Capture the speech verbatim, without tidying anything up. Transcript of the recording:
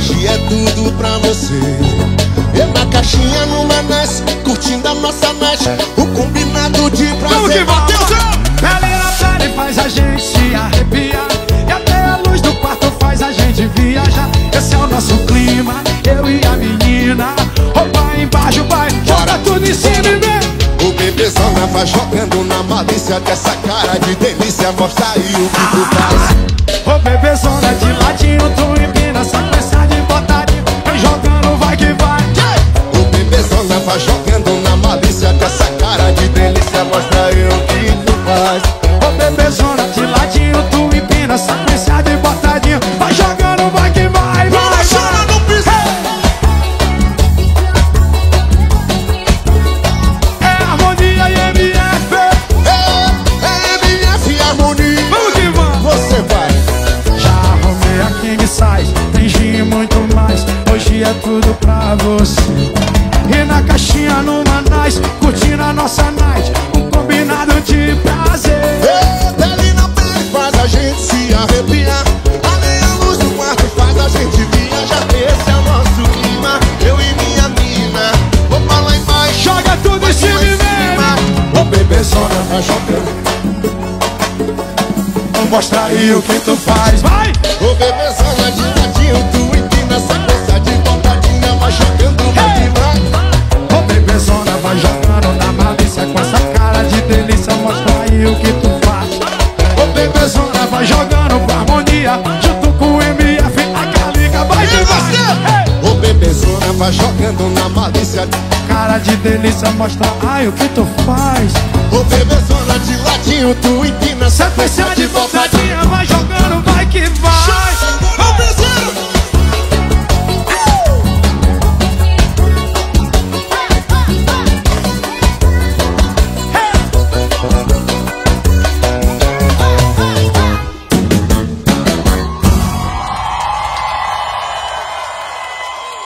hoje é tudo pra você. Eu na caixinha no Manés, curtindo a nossa night, o combinado de prazer. Vamos que vai, pele na pele faz a gente se arrepiar, e até a luz do quarto faz a gente viajar. Esse é o nosso clima, eu e a menina. Roupa embaixo, vai, joga tudo em cima e vem. O bebezona vai jogando na malícia dessa cara de delícia, mostra aí o que tu faz. Ô bebezona de ladinho, tu empina, sequência de botadinho, vem jogando, vai que vai. O bebezona vai jogando na malícia dessa cara de delícia, mostra aí o que tu faz. Ô bebezona de ladinho, tu empina, sequência de botadinho, vai jogando, vai que vai. Não deixa no piso. É harmonia e M F. É, é M F e harmonia. Vamos que vamos. Você vai. Já arrumei a king size, tem gin e muito mais. Hoje é tudo pra você. E na caixinha no Manás, curtindo a nossa night, um combinado de prazer. É, pele na pele faz a gente se arrepiar, além a luz do quarto faz a gente viajar. Esse é o nosso clima, eu e minha mina. Vou pra lá embaixo, Joga tudo em cima e vem. o bebezona vai jogando. Mostra aí o que tu faz, vai! O bebezona de ladinho, tu empina, sequência de botadinha, vai jogando, vai que vai. Ô bebezona vai jogando na malícia, com essa cara de delícia, mostra aí o que tu faz. Ô bebezona vai jogando com harmonia, junto com o M F, a Calica vai que vai. O bebezona vai jogando na malícia, Cara de delícia, mostra aí o que tu faz. o bebezona de ladinho, tu empina, Sequência de botadinha, vai jogando.